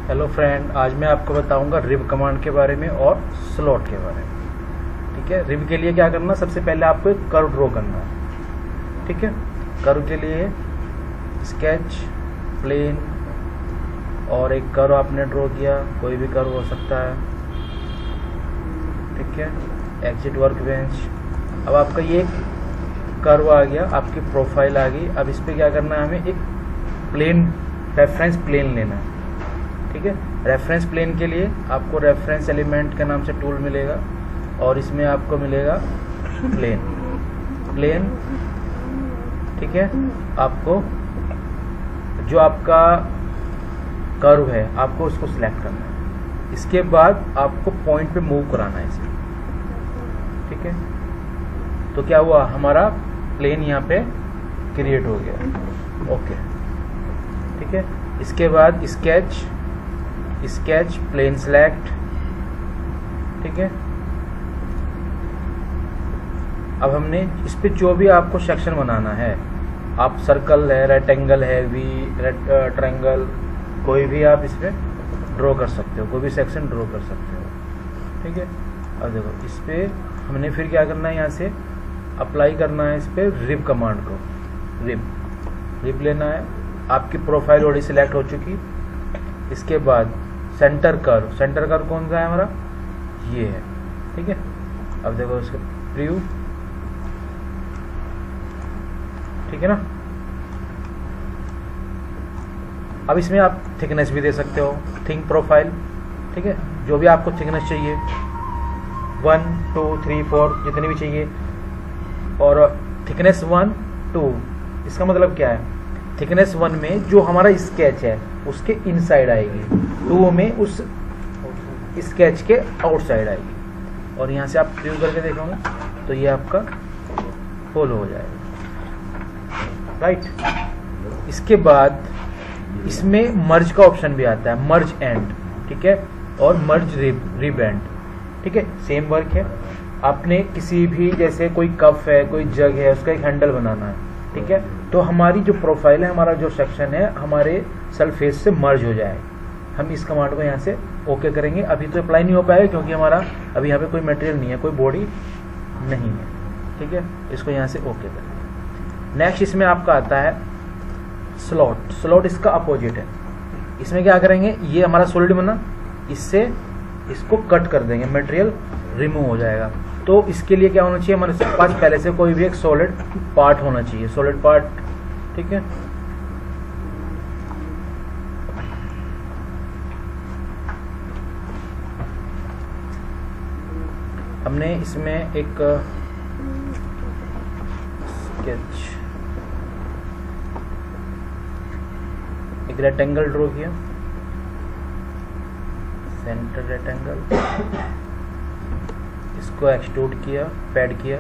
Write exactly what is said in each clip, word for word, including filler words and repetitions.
Hello friend, आज मैं आपको बताऊंगा रिब कमांड के बारे में और स्लॉट के बारे में। ठीक है, रिब के लिए क्या करना, सबसे पहले आपको एक कर्व ड्रॉ करना है। ठीक है, कर्व के लिए स्केच, प्लेन और एक कर्व आपने ड्रॉ किया, कोई भी कर्व हो सकता है। ठीक है, एग्जिट वर्क बेंच। अब आपका ये कर्व आ गया, आपकी प्रोफाइल आ गई। अब इस पर क्या करना है, हमें एक प्लेन रेफरेंस प्लेन लेना है। ठीक है, रेफरेंस प्लेन के लिए आपको रेफरेंस एलिमेंट के नाम से टूल मिलेगा और इसमें आपको मिलेगा प्लेन प्लेन ठीक है, आपको जो आपका कर्व है आपको उसको सिलेक्ट करना है। इसके बाद आपको पॉइंट पे मूव कराना है इसे। ठीक है, तो क्या हुआ, हमारा प्लेन यहाँ पे क्रिएट हो गया। ओके, ठीक है। इसके बाद स्केच स्केच प्लेन सेलेक्ट। ठीक है, अब हमने इस पे जो भी आपको सेक्शन बनाना है, आप सर्कल है, रेक्टेंगल है, वी ट्रायंगल, कोई भी आप इस पे ड्रॉ कर सकते हो, कोई भी सेक्शन ड्रॉ कर सकते हो। ठीक है, अब देखो इस पे हमने फिर क्या करना है, यहाँ से अप्लाई करना है इस पे रिब कमांड को। रिब रिब लेना है। आपकी प्रोफाइल ऑलरेडी सिलेक्ट हो चुकी। इसके बाद सेंटर कर्व, सेंटर कर्व कौन सा है हमारा, ये है। ठीक है, अब देखो इसका प्रीव्यू। ठीक है ना, अब इसमें आप थिकनेस भी दे सकते हो, थिंक प्रोफाइल। ठीक है, जो भी आपको थिकनेस चाहिए, वन टू थ्री फोर जितनी भी चाहिए। और थिकनेस वन टू, इसका मतलब क्या है, थिकनेस वन में जो हमारा स्केच है उसके इनसाइड आएगी, टू में उस स्केच के आउटसाइड आएगी। और यहाँ से आप प्रीव्यू करके देखोगे तो ये आपका फॉलो हो जाएगा। राइट, इसके बाद इसमें मर्ज का ऑप्शन भी आता है, मर्ज एंड। ठीक है, और मर्ज रिब रिब एंड। ठीक है, सेम वर्क है। आपने किसी भी, जैसे कोई कप है, कोई जग है, उसका एक हैंडल बनाना है। ठीक है, तो हमारी जो प्रोफाइल है, हमारा जो सेक्शन है, हमारे सरफेस से मर्ज हो जाए। हम इस कमांड को यहाँ से ओके करेंगे। अभी तो अप्लाई नहीं हो पाएगा क्योंकि हमारा अभी यहाँ पे कोई मटेरियल नहीं है, कोई बॉडी नहीं है। ठीक है, इसको यहाँ से ओके करेंगे। नेक्स्ट इसमें आपका आता है स्लॉट। स्लॉट इसका अपोजिट है। इसमें क्या करेंगे, ये हमारा सॉलिड बना, इससे इसको कट कर देंगे, मटेरियल रिमूव हो जाएगा। तो इसके लिए क्या होना चाहिए, हमारे पास पहले से कोई भी एक सॉलिड पार्ट होना चाहिए, सॉलिड पार्ट। ठीक है, हमने इसमें एक स्केच, एक रेक्टेंगल ड्रॉ किया, सेंटर रेक्टेंगल, इसको एक्सट्रूड किया, पैड किया।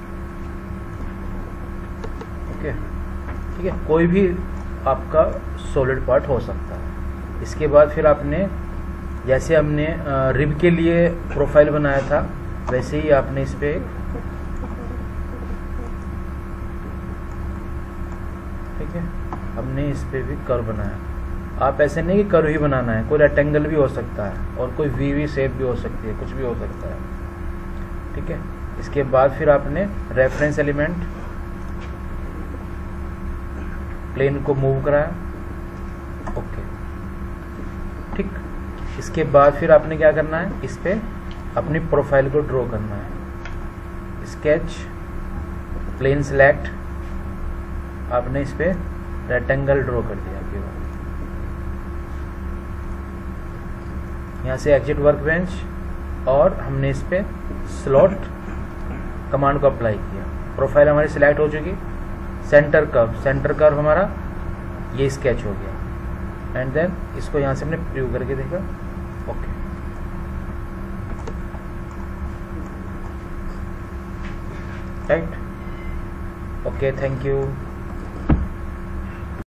ओके, ठीक है, कोई भी आपका सॉलिड पार्ट हो सकता है। इसके बाद फिर आपने, जैसे हमने रिब के लिए प्रोफाइल बनाया था, वैसे ही आपने इस पे, ठीक है, हमने इस पे भी कर्व बनाया। आप ऐसे नहीं कि कर्व ही बनाना है, कोई रेक्टेंगल भी हो सकता है और कोई वी वी शेप भी हो सकती है, कुछ भी हो सकता है। ठीक है, इसके बाद फिर आपने रेफरेंस एलिमेंट प्लेन को मूव कराया। ओके, ठीक। इसके बाद फिर आपने क्या करना है, इस पे अपनी प्रोफाइल को ड्रॉ करना है। स्केच, प्लेन सेलेक्ट, आपने इस पे रेक्टेंगल ड्रॉ कर दिया। यहाँ से एग्जिट वर्क बेंच और हमने इस पे स्लॉट कमांड को अप्लाई किया। प्रोफाइल हमारी सिलेक्ट हो चुकी। सेंटर कर्व, सेंटर कर्व हमारा ये स्केच हो गया। एंड देन इसको यहाँ से हमने प्रीव्यू करके देखा। Okay, right, okay, thank you.